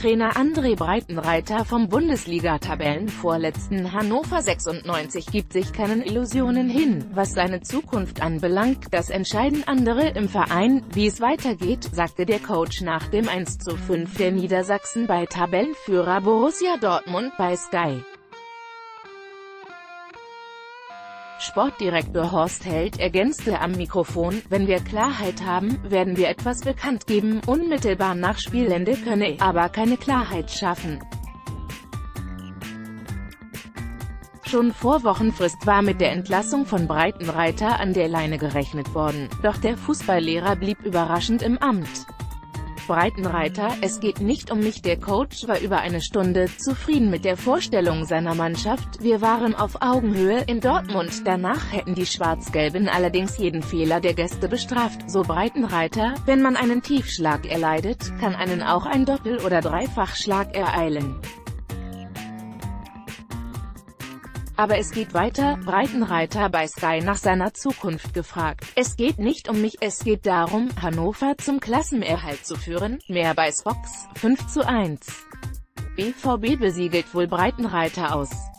Trainer André Breitenreiter vom Bundesliga-Tabellenvorletzten Hannover 96 gibt sich keinen Illusionen hin, was seine Zukunft anbelangt. Das entscheiden andere im Verein. Wie es weitergeht, sagte der Coach nach dem 1:5 der Niedersachsen bei Tabellenführer Borussia Dortmund bei Sky. Sportdirektor Horst Held ergänzte am Mikrofon: Wenn wir Klarheit haben, werden wir etwas bekannt geben. Unmittelbar nach Spielende könne er aber keine Klarheit schaffen. Schon vor Wochenfrist war mit der Entlassung von Breitenreiter an der Leine gerechnet worden, doch der Fußballlehrer blieb überraschend im Amt. Breitenreiter: Es geht nicht um mich. Der Coach war über eine Stunde zufrieden mit der Vorstellung seiner Mannschaft. Wir waren auf Augenhöhe in Dortmund. Danach hätten die Schwarz-Gelben allerdings jeden Fehler der Gäste bestraft, so Breitenreiter. Wenn man einen Tiefschlag erleidet, kann einen auch ein Doppel- oder Dreifachschlag ereilen. Aber es geht weiter. Breitenreiter bei Sky nach seiner Zukunft gefragt: Es geht nicht um mich, es geht darum, Hannover zum Klassenerhalt zu führen. Mehr bei Spox, 5:1. BVB besiegelt wohl Breitenreiter aus.